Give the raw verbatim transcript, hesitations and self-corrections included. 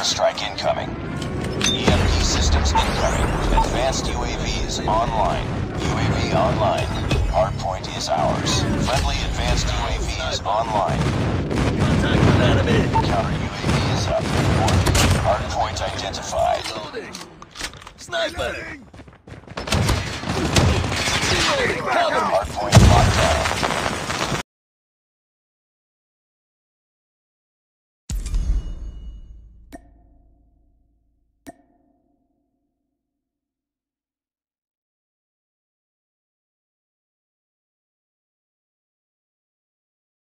Strike incoming. E M P systems incoming. Advanced U A Vs online. U A V online. Hardpoint is ours. Friendly advanced U A Vs online. Contact with enemy. Counter U A V is up. Hardpoint identified. Loading. Sniper.